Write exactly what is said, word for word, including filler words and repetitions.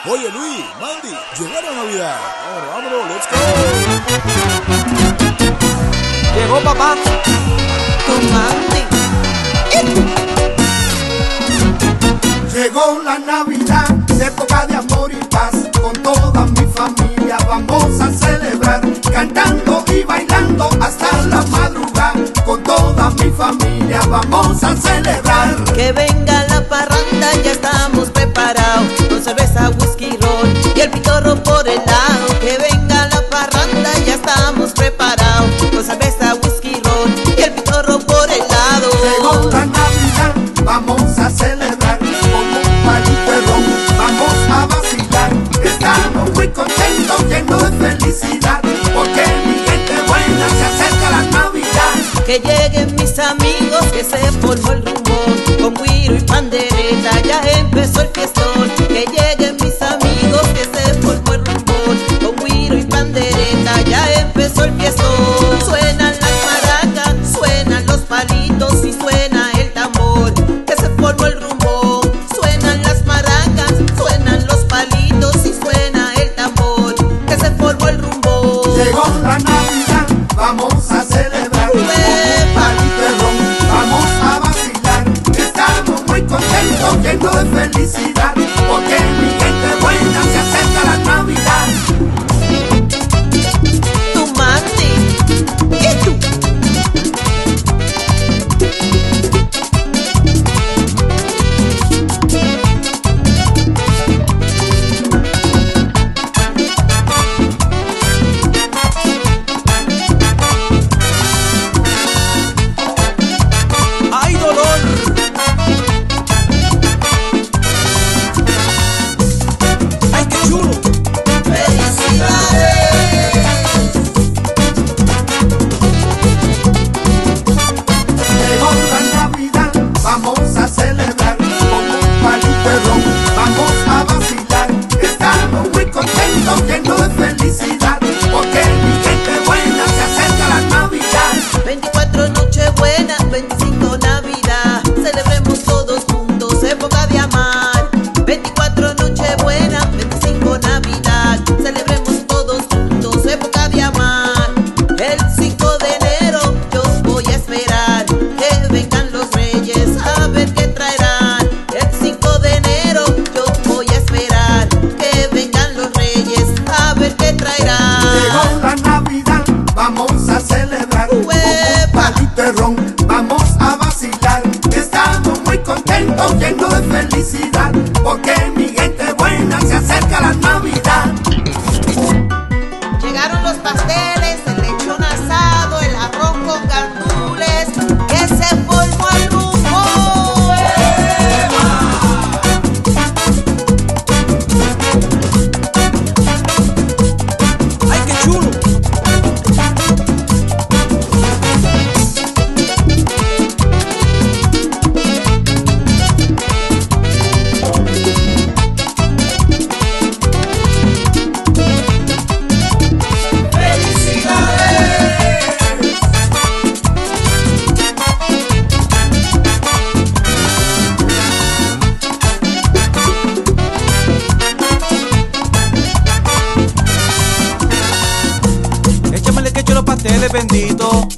Oye Luis, Mandy, llegó la Navidad. Vámonos, vámonos, let's go. Llegó papá con Mandy. Llegó la Navidad, época de amor y paz. Con toda mi familia vamos a celebrar, cantando y bailando hasta la madrugada. Con toda mi familia vamos a celebrar. Que venga la parranda, ya estamos preparados. Con cerveza, whisky, ron y el pitorro por el lado. Que venga la parranda, ya estamos preparados. Con cerveza, whisky, ron y el pitorro por el lado. Llegó la Navidad, vamos a celebrar con un palito de ron, vamos a vacilar. Estamos muy contentos, llenos de felicidad, porque mi gente buena se acerca la Navidad. Que lleguen mis amigos, que se formó el rumor. Con güiro y pandereta ya empezó el fiestón. Que lleguen mis amigos, que se formó el rumor. Con güiro y pandereta ya empezó el fiestón. Suenan las maracas, suenan los palitos y suena el tambor. Que se formó el rumor. Suenan las maracas, suenan los palitos y suena el tambor. Que se formó el rumor. Llegó la Navidad, vamos a celebrar con un palito de ron, vamos a vacilar. Estamos muy contentos, llenos de felicidad, porque mi gente buena se acerca la Navidad. Tu Mandy y tú. ¡Ay, dolor! ¡Ay, qué chulo! Llegó la Navidad, vamos a celebrar con un palito de ron, vamos a vacilar. Estamos muy contentos, llenos de felicidad, porque mi gente buena se acerca la Navidad. veinticuatro Nochebuena, veinticinco Navidad, celebremos todos juntos, época de amar. veinticuatro Nochebuena, veinticinco Navidad, celebremos todos juntos, época de amar. El cinco de enero yo voy a esperar que vengan los reyes a ver qué traerán. El cinco de enero yo voy a esperar que vengan los reyes a ver qué traerán. Llegó la Navidad, vamos a celebrar con un palito de ron, vamos a vacilar. Estamos muy contentos, llenos de felicidad, porque mi gente buena se acerca la Navidad. Llegaron los pasteles, el lechón asado, el arroz con gandules, que se formó el rumbo. ¡Ay, qué chulo! Échamele que yo los pasteles bendito.